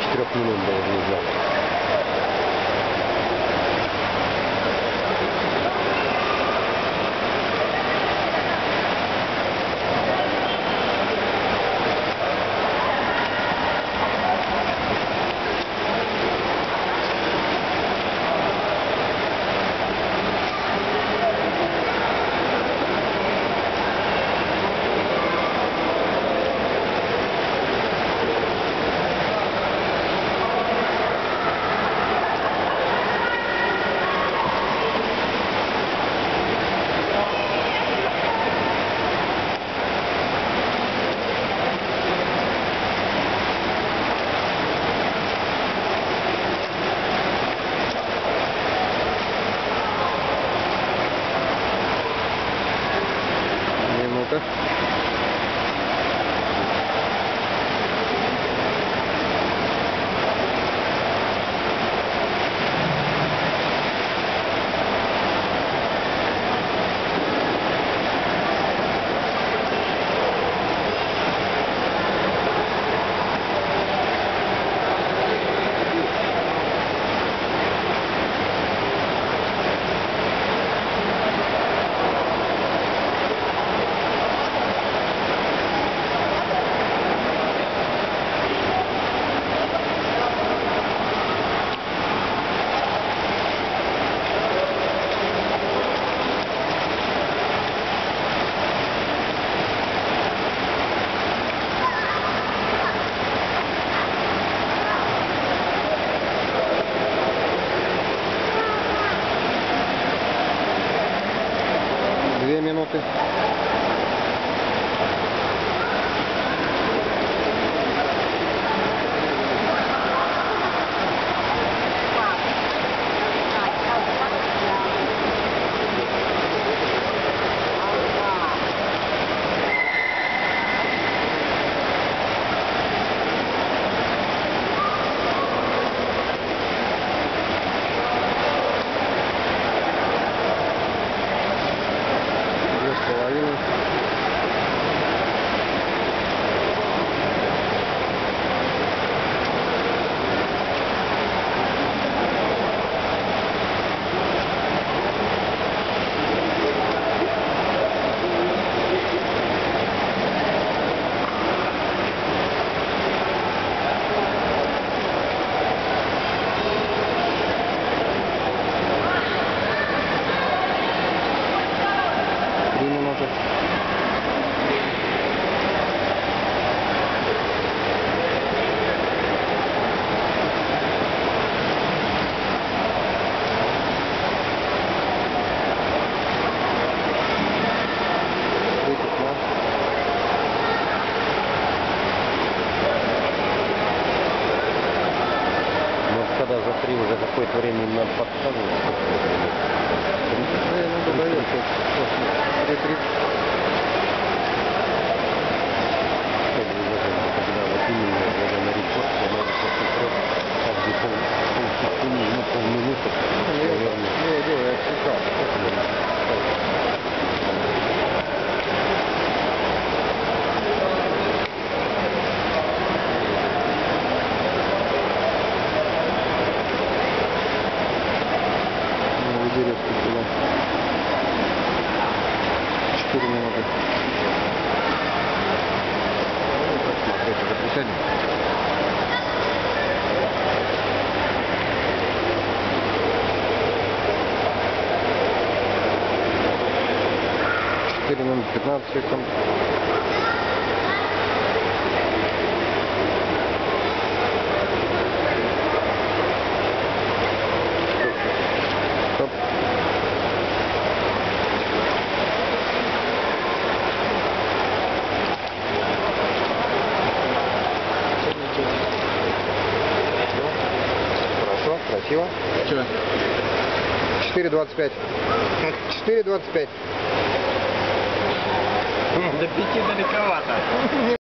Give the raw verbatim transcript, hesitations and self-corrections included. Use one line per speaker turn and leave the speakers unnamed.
трех минут должен знать. Минута. Две минуты. Половину. Три минуты. Когда за три уже какое-то время надо подсказывать. три тридцать. Когда вот именно на рекорд, я могу посмотреть каждый пол, полсекунды, ну полминуты. Дело, дело, я читал. четыре минуты. Посмотрите, запрещение. четыре минуты пятнадцать секунд. Стоп. Красиво.
Че?
четыре двадцать пять. четыре двадцать пять.
До пяти далековато.